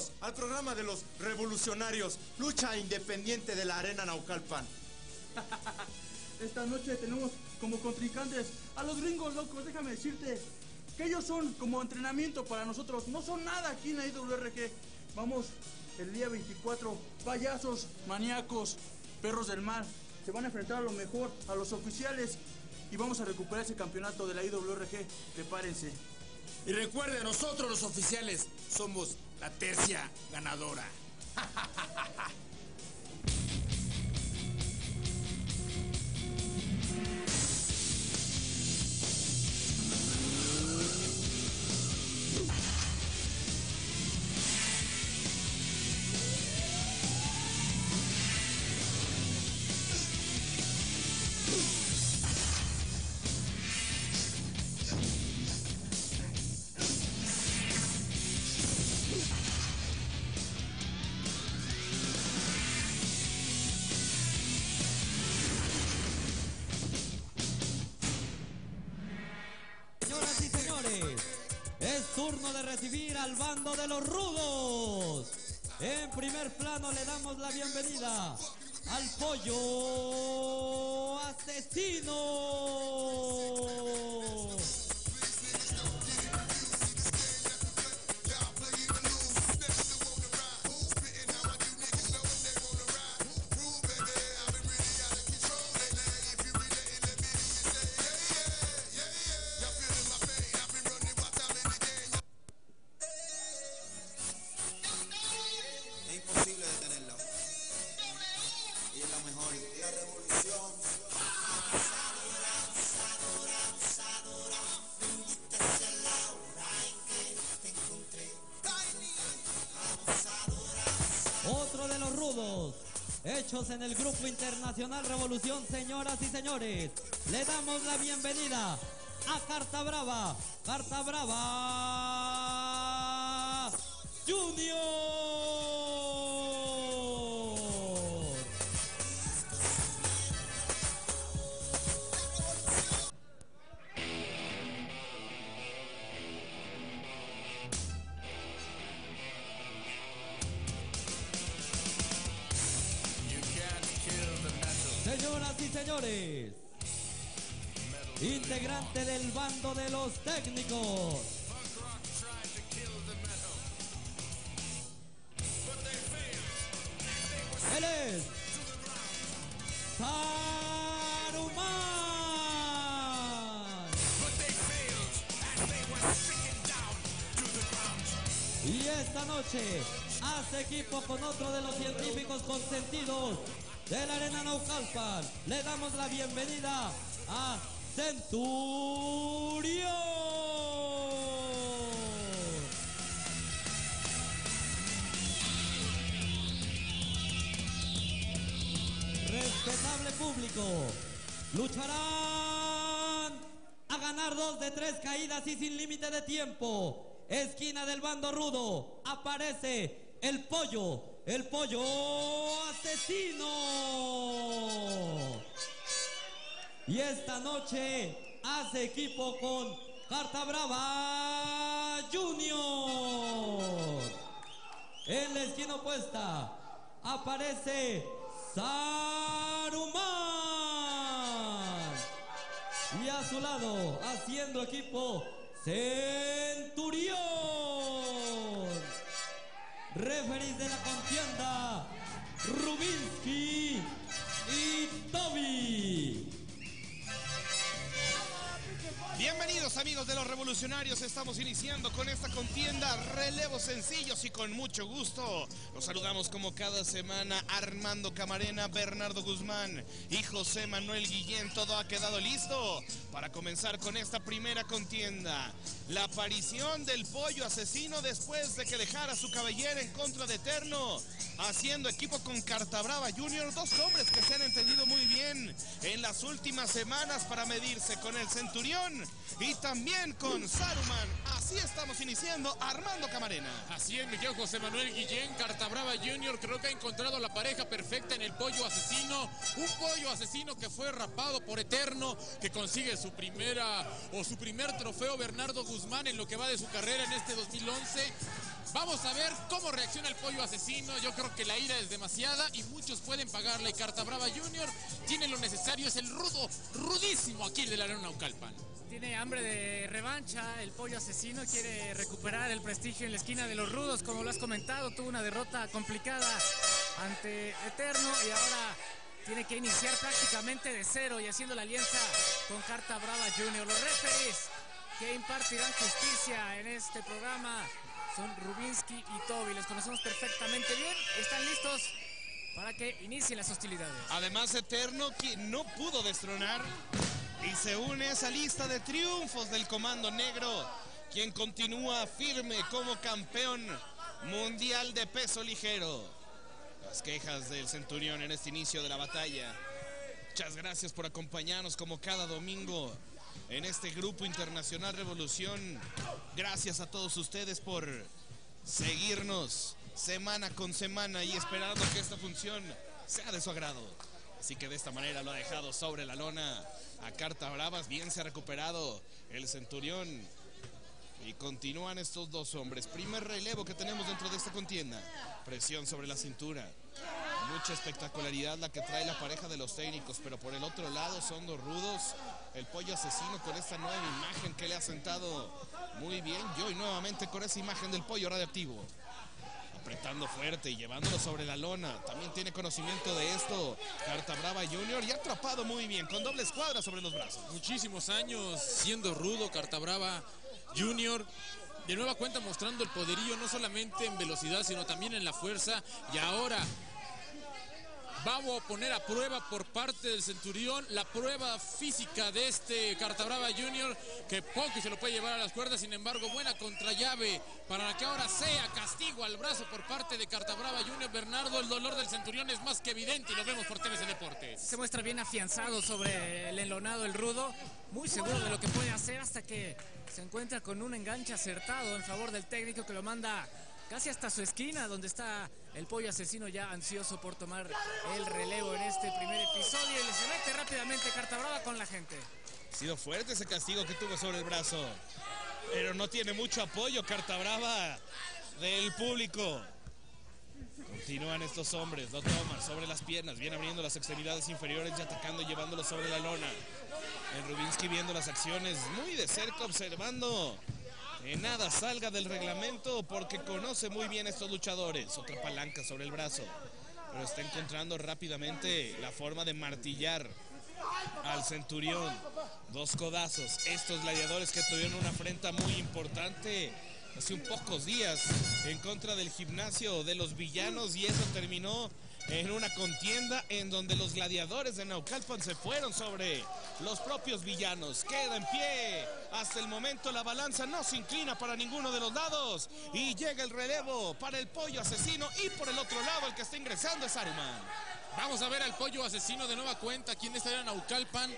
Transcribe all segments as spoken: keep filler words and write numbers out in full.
Bienvenidos al programa de los revolucionarios, lucha independiente de la Arena Naucalpan. Esta noche tenemos como contrincantes a los gringos locos. Déjame decirte que ellos son como entrenamiento para nosotros. No son nada aquí en la I W R G. Vamos el día veinticuatro, payasos, maníacos, perros del mal. Se van a enfrentar a lo mejor a los oficiales y vamos a recuperar ese campeonato de la I W R G. Prepárense. Y recuerde, nosotros los oficiales somos la tercia ganadora. Es turno de recibir al bando de los rudos. En primer plano le damos la bienvenida al pollo asesino. Otro de los rudos, hechos en el Grupo Internacional Revolución, señoras y señores, le damos la bienvenida a Carta Brava, Carta Brava Junior. Señoras y señores, integrante del bando de los técnicos, él es Saruman. Y esta noche hace equipo con otro de los científicos consentidos de la Arena Naucalpan. Le damos la bienvenida a Centurión. Respetable público, lucharán a ganar dos de tres caídas y sin límite de tiempo. Esquina del bando rudo, aparece el pollo, el pollo asesino. Y esta noche hace equipo con Carta Brava Junior. En la esquina opuesta aparece Saruman. Y a su lado, haciendo equipo, Centurión. Referees de la contienda, Rubinsky y Toby. Bienvenidos amigos de los revolucionarios, estamos iniciando con esta contienda, relevos sencillos y con mucho gusto. Los saludamos como cada semana Armando Camarena, Bernardo Guzmán y José Manuel Guillén. Todo ha quedado listo para comenzar con esta primera contienda. La aparición del pollo asesino después de que dejara su cabellera en contra de Eterno, haciendo equipo con Carta Brava Junior, dos hombres que se han entendido muy bien en las últimas semanas para medirse con el Centurión y también con Saruman. Así estamos iniciando, Armando Camarena. Así es, mi querido José Manuel Guillén. Carta Brava Junior creo que ha encontrado la pareja perfecta en el pollo asesino. Un pollo asesino que fue rapado por Eterno, que consigue su primera o su primer trofeo Bernardo Guzmán en lo que va de su carrera en este dos mil once. Vamos a ver cómo reacciona el pollo asesino. Yo creo que la ira es demasiada y muchos pueden pagarle. Carta Brava Junior tiene lo necesario, es el rudo, rudísimo aquí de la Arena Naucalpan. Tiene hambre de revancha, el pollo asesino quiere recuperar el prestigio en la esquina de los rudos, como lo has comentado, tuvo una derrota complicada ante Eterno y ahora tiene que iniciar prácticamente de cero y haciendo la alianza con Carta Brava Junior. Los referees que impartirán justicia en este programa son Rubinsky y Toby, les conocemos perfectamente bien, están listos para que inicien las hostilidades. Además, Eterno, quien no pudo destronar y se une a esa lista de triunfos del Comando Negro, quien continúa firme como campeón mundial de peso ligero. Las quejas del Centurión en este inicio de la batalla. Muchas gracias por acompañarnos como cada domingo en este Grupo Internacional Revolución. Gracias a todos ustedes por seguirnos semana con semana y esperando que esta función sea de su agrado. Así que de esta manera lo ha dejado sobre la lona a Carta Bravas. Bien se ha recuperado el Centurión. Y continúan estos dos hombres. Primer relevo que tenemos dentro de esta contienda. Presión sobre la cintura. Mucha espectacularidad la que trae la pareja de los técnicos. Pero por el otro lado son dos rudos. El pollo asesino con esta nueva imagen que le ha sentado muy bien. Yo y nuevamente con esa imagen del pollo radioactivo. Apretando fuerte y llevándolo sobre la lona. También tiene conocimiento de esto Carta Brava Junior y ha atrapado muy bien con doble escuadra sobre los brazos. Muchísimos años siendo rudo Carta Brava Junior, de nueva cuenta mostrando el poderío no solamente en velocidad sino también en la fuerza, y ahora vamos a poner a prueba por parte del Centurión la prueba física de este Carta Brava Junior, que poco se lo puede llevar a las cuerdas. Sin embargo, buena contrallave para que ahora sea castigo al brazo por parte de Carta Brava Junior. Bernardo, el dolor del Centurión es más que evidente y lo vemos por T V C Deportes. Se muestra bien afianzado sobre el enlonado el rudo, muy seguro de lo que puede hacer hasta que se encuentra con un enganche acertado en favor del técnico que lo manda casi hasta su esquina, donde está el pollo asesino ya ansioso por tomar el relevo en este primer episodio, y le se mete rápidamente Carta Brava con la gente. Ha sido fuerte ese castigo que tuvo sobre el brazo, pero no tiene mucho apoyo Carta Brava del público. Continúan estos hombres, lo toman sobre las piernas, viene abriendo las extremidades inferiores y atacando y llevándolo sobre la lona. El Rubinsky viendo las acciones muy de cerca, observando que nada salga del reglamento porque conoce muy bien estos luchadores. Otra palanca sobre el brazo, pero está encontrando rápidamente la forma de martillar al Centurión. Dos codazos, estos gladiadores que tuvieron una afrenta muy importante hace un pocos días en contra del gimnasio de los villanos, y eso terminó en una contienda en donde los gladiadores de Naucalpan se fueron sobre los propios villanos. Queda en pie. Hasta el momento la balanza no se inclina para ninguno de los lados y llega el relevo para el pollo asesino, y por el otro lado el que está ingresando es Saruman. Vamos a ver al pollo asesino de nueva cuenta aquí en esta Arena Naucalpan.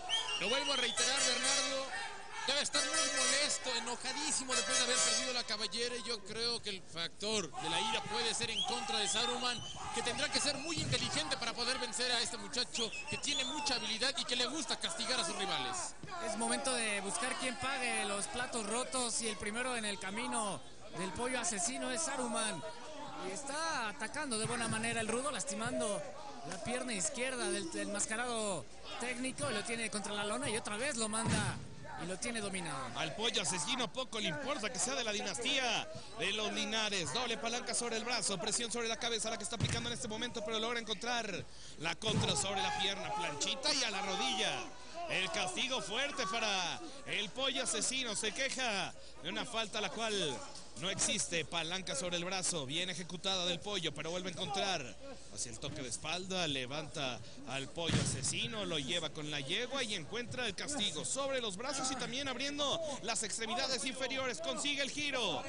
Lo vuelvo a reiterar, Bernardo. Debe estar muy molesto, enojadísimo después de haber perdido la cabellera, y yo creo que el factor de la ira puede ser en contra de Saruman, que tendrá que ser muy inteligente para poder vencer a este muchacho que tiene mucha habilidad y que le gusta castigar a sus rivales. Es momento de buscar quién pague los platos rotos, y el primero en el camino del pollo asesino es Saruman. Y está atacando de buena manera el rudo, lastimando la pierna izquierda del, del enmascarado técnico, lo tiene contra la lona y otra vez lo manda y lo tiene dominado. Al pollo asesino poco le importa que sea de la dinastía de los Linares. Doble palanca sobre el brazo, presión sobre la cabeza la que está aplicando en este momento, pero logra encontrar la contra sobre la pierna, planchita y a la rodilla. El castigo fuerte para el pollo asesino. Se queja de una falta la cual no existe. Palanca sobre el brazo, bien ejecutada del pollo, pero vuelve a encontrar hacia el toque de espalda. Levanta al pollo asesino, lo lleva con la yegua y encuentra el castigo sobre los brazos y también abriendo las extremidades inferiores. Consigue el giro.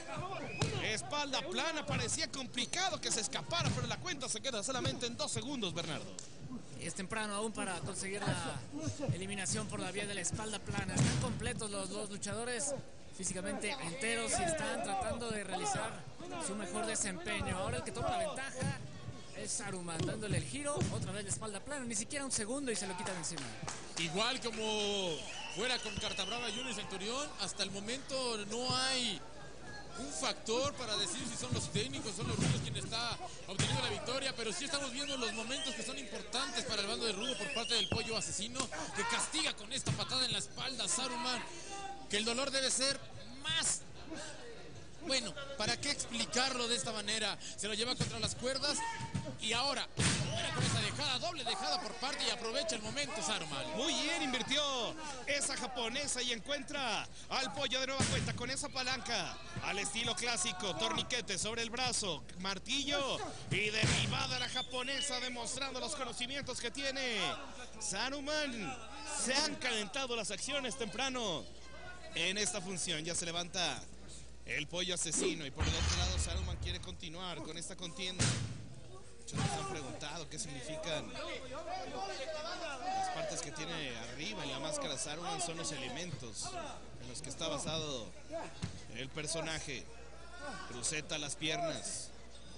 Espalda plana, parecía complicado que se escapara, pero la cuenta se queda solamente en dos segundos, Bernardo. Es temprano aún para conseguir la eliminación por la vía de la espalda plana. Están completos los dos luchadores, físicamente enteros, y están tratando de realizar su mejor desempeño. Ahora el que toma la ventaja es Saruman, dándole el giro, otra vez la espalda plana, ni siquiera un segundo y se lo quitan encima. Igual como fuera con Carta Brava Junior y Centurión, hasta el momento no hay un factor para decir si son los técnicos, son los rudos quien está obteniendo la victoria, pero sí estamos viendo los momentos que son importantes para el bando de Rudo por parte del Pollo Asesino, que castiga con esta patada en la espalda a Saruman, que el dolor debe ser más... Bueno, ¿para qué explicarlo de esta manera? Se lo lleva contra las cuerdas y ahora, mira con esa dejada, doble dejada por parte y aprovecha el momento Saruman. Muy bien, invirtió esa japonesa y encuentra al Pollo de nueva cuenta con esa palanca al estilo clásico, torniquete sobre el brazo, martillo y derribada la japonesa demostrando los conocimientos que tiene Saruman. Se han calentado las acciones temprano en esta función, ya se levanta el Pollo Asesino y por el otro lado Saruman quiere continuar con esta contienda. Muchos nos han preguntado qué significan las partes que tiene arriba en la máscara Saruman. Son los elementos en los que está basado el personaje. Cruceta las piernas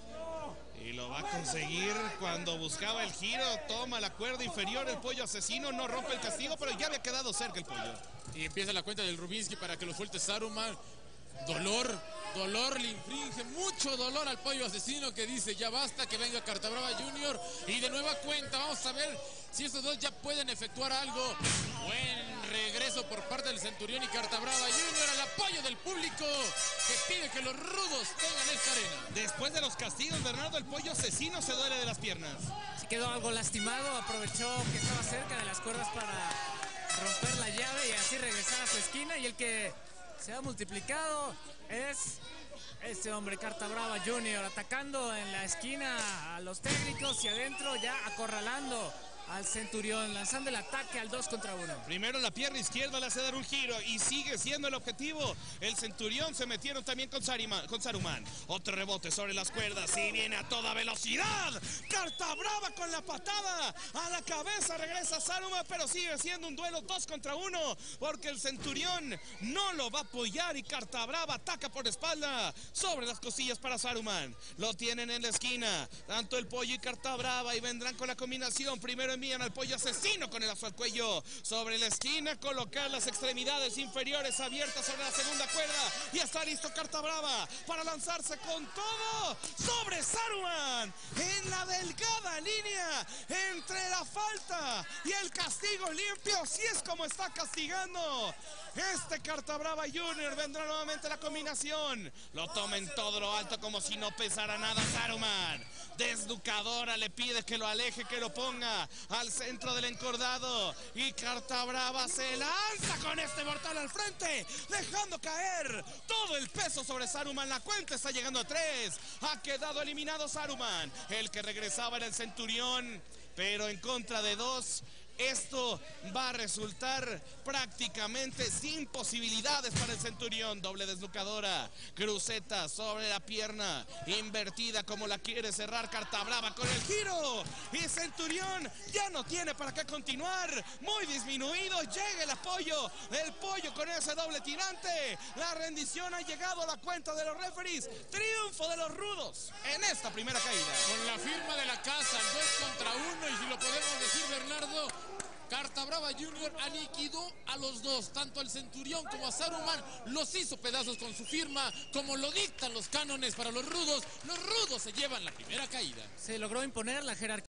y lo va a conseguir cuando buscaba el giro. Toma la cuerda inferior el Pollo Asesino, no rompe el castigo, pero ya había quedado cerca el Pollo. Y empieza la cuenta del Rubinsky para que lo suelte Saruman. Dolor, dolor, le infringe mucho dolor al Pollo Asesino, que dice ya basta, que venga Cartabrava junior Y de nueva cuenta vamos a ver si estos dos ya pueden efectuar algo. Buen regreso por parte del Centurión y Cartabrava junior al apoyo del público que pide que los rudos tengan esta arena. Después de los castigos, Bernardo, el Pollo Asesino se duele de las piernas. Se quedó algo lastimado, aprovechó que estaba cerca de las cuerdas para romper la llave y así regresar a su esquina, y el que se ha multiplicado es este hombre, Cartabrava junior, atacando en la esquina a los técnicos y adentro ya acorralando al Centurión, lanzando el ataque al dos contra uno. Primero la pierna izquierda le hace dar un giro y sigue siendo el objetivo. El Centurión se metieron también con, Sarima, con Saruman. Otro rebote sobre las cuerdas y viene a toda velocidad. Cartabrava con la patada a la cabeza, regresa Saruman, pero sigue siendo un duelo dos contra uno porque el Centurión no lo va a apoyar y Cartabrava ataca por espalda sobre las costillas para Saruman. Lo tienen en la esquina, tanto el Pollo y Cartabrava, y vendrán con la combinación. Primero envían al Pollo Asesino con el lazo al cuello sobre la esquina, colocar las extremidades inferiores abiertas sobre la segunda cuerda y está listo Cartabrava para lanzarse con todo sobre Saruman en la delgada línea entre la falta y el castigo limpio. Así es como está castigando este Cartabrava junior Vendrá nuevamente la combinación, lo toma en todo lo alto como si no pesara nada Saruman. Desnucadora le pide que lo aleje, que lo ponga al centro del encordado y Cartabrava se lanza con este mortal al frente, dejando caer todo el peso sobre Saruman. La cuenta está llegando a tres. Ha quedado eliminado Saruman. El que regresaba era el Centurión, pero en contra de dos. Esto va a resultar prácticamente sin posibilidades para el Centurión. Doble desnucadora, cruceta sobre la pierna, invertida como la quiere cerrar Cartabrava con el giro. Y Centurión ya no tiene para qué continuar. Muy disminuido, llega el apoyo del Pollo con ese doble tirante. La rendición ha llegado a la cuenta de los referees. Triunfo de los rudos en esta primera caída. Con la firma de la casa, el dos contra uno, y si lo podemos decir, Bernardo, Cartabrava junior aniquiló a los dos, tanto al Centurión como a Saruman, los hizo pedazos con su firma, como lo dictan los cánones para los rudos. Los rudos se llevan la primera caída. Se logró imponer la jerarquía.